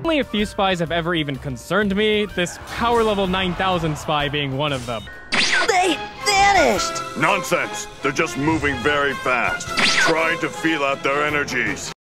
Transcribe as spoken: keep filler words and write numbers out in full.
Only a few spies have ever even concerned me, this power level nine thousand spy being one of them. They vanished! Nonsense! They're just moving very fast, trying to feel out their energies.